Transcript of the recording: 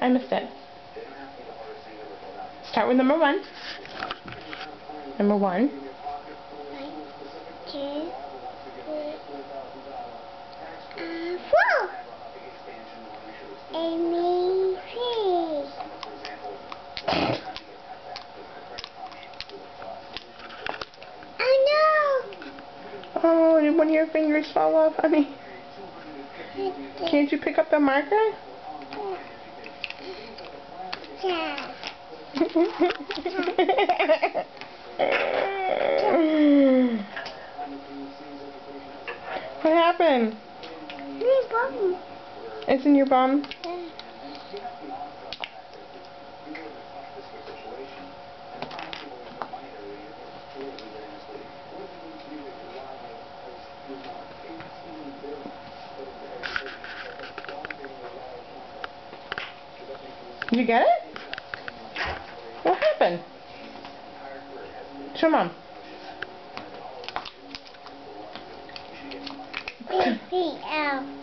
I missed it. Start with number 1. Number 1. 1, 2, 3, 4. Amy, please. Oh no! Oh, did one of your fingers fall off, honey? Can't you pick up the marker? Yeah. What happened? My bum. It's in your bum? Did you get it? What happened? Show Mom. Ow.